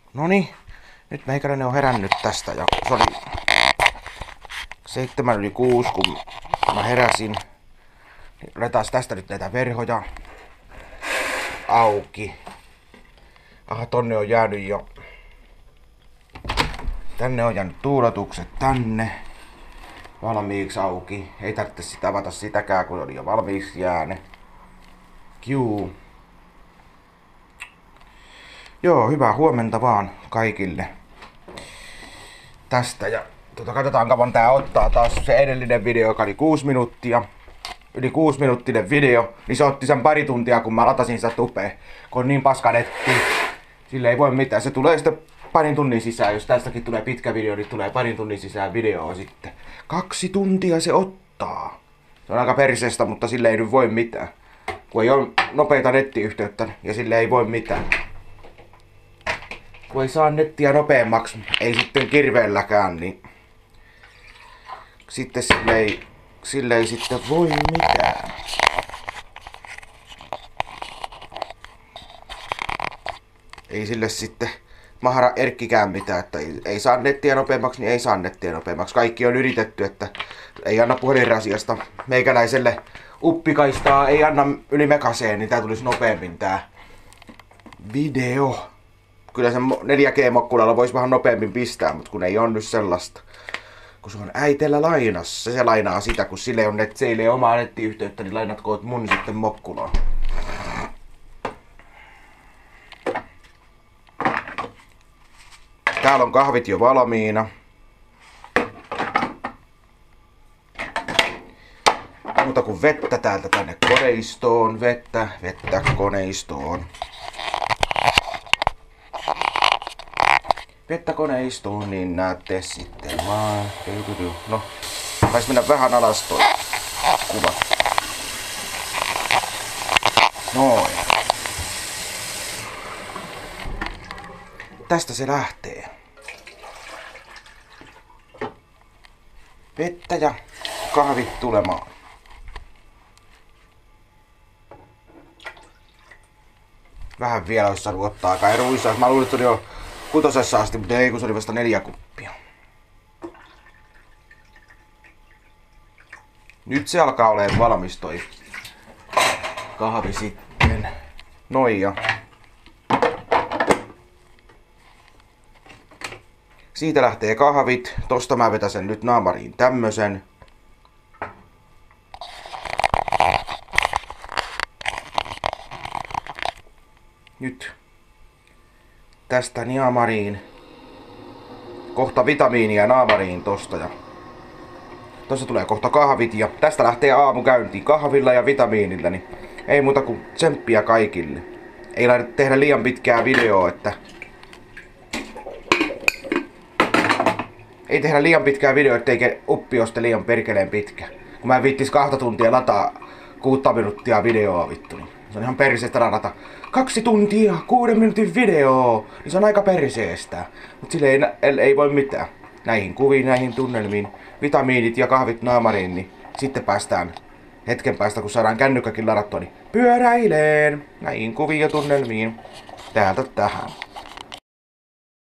Noniin, nyt meikäläinen on herännyt tästä ja se oli 7:06 kun mä heräsin. Otetaan tästä nyt näitä verhoja auki. Aha, tonne on jäänyt jo. Tänne on jäänyt tuuletukset tänne. Valmiiksi auki. Ei tarvitse sitä avata sitäkään, kun oli jo valmiiksi jäänyt. Juu. Joo, hyvää huomenta vaan kaikille. Tästä ja katsotaan kauan tää ottaa taas se edellinen video, joka oli 6 minuuttia. Yli 6-minuuttinen video, niin se otti sen pari tuntia, kun mä latasin sitä tupea. Kun on niin paska netti, sille ei voi mitään. Se tulee sitten parin tunnin sisään. Jos tästäkin tulee pitkä video, niin tulee parin tunnin sisään videoa sitten. 2 tuntia se ottaa. Se on aika perseestä, mutta sille ei nyt voi mitään. Kun ei ole nopeita nettiyhteyttä ja sille ei voi mitään. Kun ei saa nettiä nopeammaksi, ei sitten kirveelläkään, niin sitten sille ei sitten voi mitään. Ei sille sitten mahra erkkikään mitään, että ei saa nettiä nopeammaksi, niin ei saa nettiä nopeammaksi. Kaikki on yritetty, että ei anna puhelinrasiasta meikäläiselle uppikaistaa, ei anna yli megaseen, niin tää tulisi nopeammin tää video. Kyllä sen 4G-mokkulalla voisi vähän nopeammin pistää, mutta kun ei on nyt sellaista. Kun se on äitellä lainassa, se lainaa sitä, kun sille on seille omaa nettiyhteyttä, niin lainatkoot mun sitten mokkulaan. Täällä on kahvit jo valmiina. Muuta kuin vettä täältä tänne koneistoon, vettä koneistoon. Vettä koneistoon, niin näette sitten vaan. No, taisi mennä vähän alas toi kuva. Noin. Tästä se lähtee. Vettä ja kahvit tulemaan. Vähän vielä olisi saanut ottaa aikaa. Mä luulin, että oli jo 6 asti, mutta ei, kun se oli vasta 4 kuppia. Nyt se alkaa olemaan valmis toi kahvi sitten. Noin ja siitä lähtee kahvit. Tosta mä vetäsen nyt naamariin tämmösen. Nyt tästä naamariin. Kohta vitamiinia naamariin tosta ja tossa tulee kohta kahvit ja tästä lähtee aamu käyntiin kahvilla ja vitamiinilla, niin ei muuta kuin tsemppiä kaikille. Ei laita tehdä liian pitkää videoa, että ei tehdä liian pitkää videoa, ettei uppi oste liian perkeleen pitkä. Kun mä en viittis 2 tuntia lataa 6 minuuttia videoa vittu, niin se on ihan perseestä ladata 2 tuntia 6 minuutin videoa, niin se on aika perseestä. Mut sille ei voi mitään. Näihin kuviin, näihin tunnelmiin, vitamiinit ja kahvit naamariin, niin sitten päästään hetken päästä, kun saadaan kännykkäkin ladattua, niin pyöräileen näihin kuviin ja tunnelmiin täältä tähän.